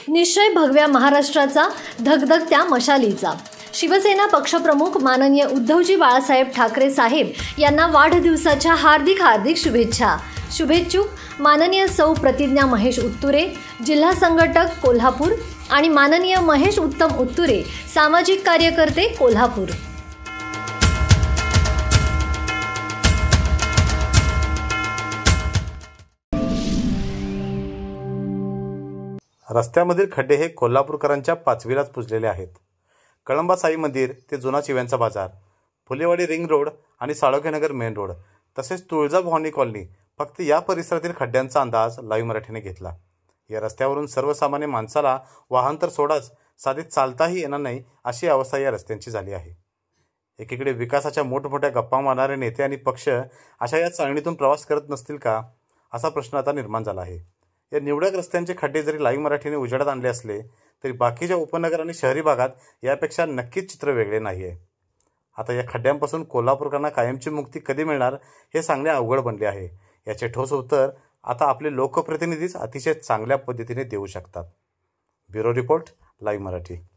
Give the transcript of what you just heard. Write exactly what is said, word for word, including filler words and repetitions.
निश्चय भगव्या महाराष्ट्राचा, धगधगत्या मशालीचा। शिवसेना पक्षप्रमुख माननीय उद्धवजी बाळासाहेब ठाकरे साहेब यांना वाढदिवसाच्या हार्दिक हार्दिक शुभेच्छा। शुभेच्छुक माननीय सौ प्रतिज्ञा महेश उत्तुरे, जिल्हा संघटक कोल्हापूर आणि माननीय महेश उत्तम उत्तुरे, सामाजिक कार्यकर्ते कोल्हापूर। रस्त्यामधील खड्डे हे कोल्हापूरकरांच्या पाचवीलाच पुजलेले आहेत। कळंबा साई मंदिर ते जुना चिव्यांचा बाजार, फुलेवाडी रिंग रोड आणि साळोखेनगर मेन रोड तसेच तुळजाभवानी कॉलनी, फक्त या परिसरातील खड्ड्यांचा अंदाज लाईव्ह मराठीने घेतला। या रस्त्यावरून सर्वसामान्य माणसाला वाहन तर सोडाच, साधे चालताही येणार नाही अशी अवस्था या रस्त्यांची झाली आहे। एकीकडे विकासाच्या मोठमोठ्या गप्पा मारणारे नेते आणि पक्ष अशा या चाळणीतून प्रवास करत नसतील का, असा प्रश्न आता निर्माण झाला आहे। या निवडक रस्त्यांचे खड्डे जरी लाईव्ह मराठीने उजेडात आणले असले तरी बाकीच्या उपनगर आणि शहरी भागात यापेक्षा नक्कीच चित्र वेगळे नाही आहे। आता या खड्ड्यांपासून कोल्हापूरकरांना कायमची मुक्ती कधी मिळणार हे सांगणे अवघड बनले आहे। याचे ठोस उत्तर आता आपले लोकप्रतिनिधीच अतिशय चांगल्या पद्धतीने देऊ शकतात। Bureau report, live Marathi.